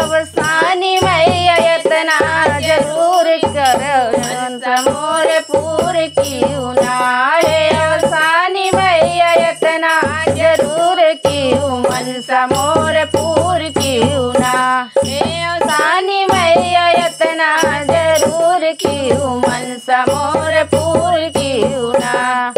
अवसानी मैया इतना जरूर करो मनसा मोर पूर क्यों ना। हे अवसानी मैया इतना जरूर क्यों मनसा मोर पूर क्यों ना। हे अवसानी मैया इतना जरूर क्यों मनसा मोर पूर क्यों ना।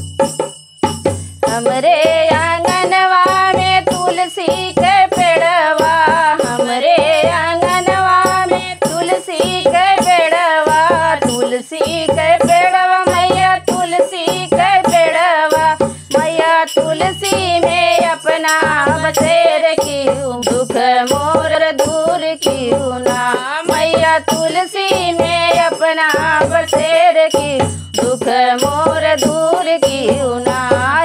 हमरे आंगनवा में तुलसी के पेड़वा, हमरे आंगनवा में तुलसी के पेड़वा, तुलसी के पेड़वा मैया तुलसी के पेड़वा। मैया तुलसी में अपना बसेर क्यों दुख मोर दूर क्यों ना। मैया तुलसी में अपना बसेर क्यों दुख मोर दूर क्यों ना।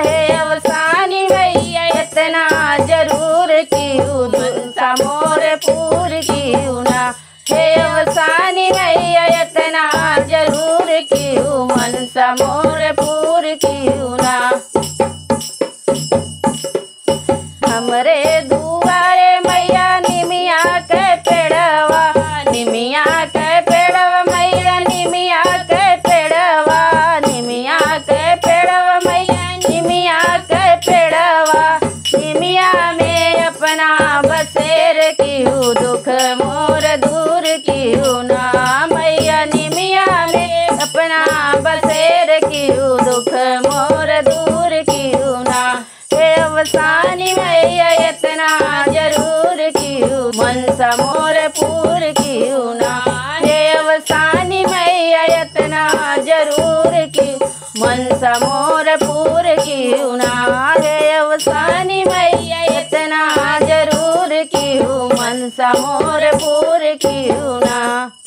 इतना जरूर क्यों मनसा मोर पूर क्यों ना। हे अवसानी मैया इतना जरूर क्यों मनसा मोर पूर क्यों ना। हमरे दुआरे मैया निमिया के पेड़वा, निमिया के पेड़वा मैया निमिया के पेड़वा, निमिया के पेड़वा मैया निमिया के पेड़वा। निमिया में अपना बसेर क्यों दुख मोर दूर क्यों ना। मैया निमिया में अपना बसेर क्यों दुख मोर दूर क्यों ना। हे अवसानी मैया इतना जरूर क्यों मनसा मोर पूर क्यों ना। हे अवसानी मैया इतना जरूर क्यों मनसा मोर पूर क्यों ना। हे अवसानी मैया इतना जरूर क्यों मनसा मोर पूर क्यों ना।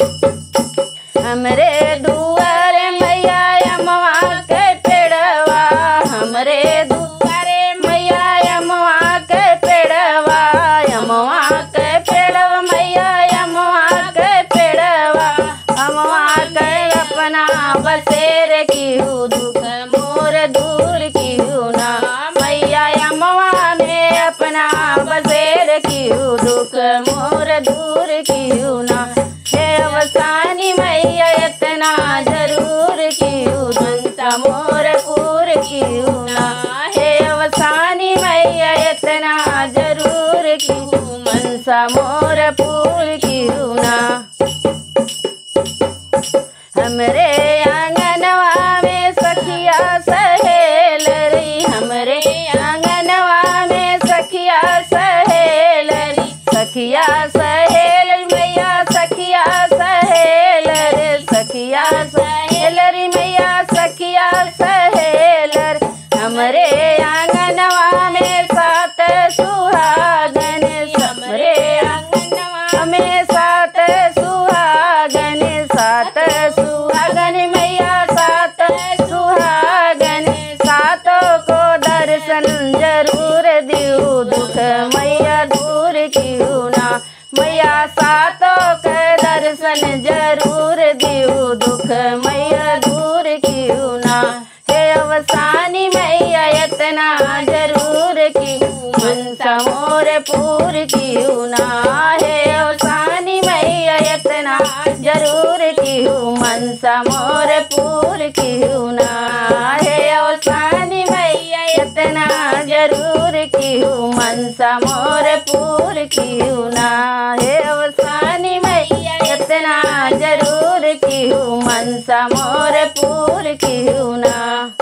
हमरे दुआरे मैया अमवा के पेड़वा, हमरे दुआरे मैया अमवा के पेड़वा, अमवा के पेड़वा मैया अमवा के पेड़वा। अमवा के अपना बसेर क्यों दुख मोर दूर क्यों ना। मैया अमवा में अपना बसेर क्यों दुख मोर दूर क्यों ना। हे अवसानी मैया इतना जरूर क्यों मनसा मोर पूर क्यों ना। हे अवसानी मैया इतना जरूर क्यों मनसा मोर पूर क्यों ना। हमरे आंगनवा में सखिया सहेलरी, हमरे आंगनवा में सखिया सहेलरी, सखिया सहेल मैया सखिया सहेलर, सखिया सहेलरी मैया सखिया सहेलर। हमरे आंगनवा में सात सुहागन, हमरे आंगनवा में सात सुहागन, सात सुहागन मैया सात सुहागन। सातों को दर्शन जरूर दियो दुख मैया दूर क्यों ना। मैया सातों के दर्शन जरूर दियो दुख मैया दूर क्यों ना। हे अवसानी मैया इतना जरूर क्यों मनसा मोर पूर क्यों ना। हे अवसानी मैया इतना जरूर क्यों मनसा मोर पूर क्यों ना। हे अवसानी मैया इतना जरूर क्यों मनसा मोर पूर क्यों ना। हे अवसानी मैया इतना जरूर क्यों मनसा मोर पूर क्यों ना।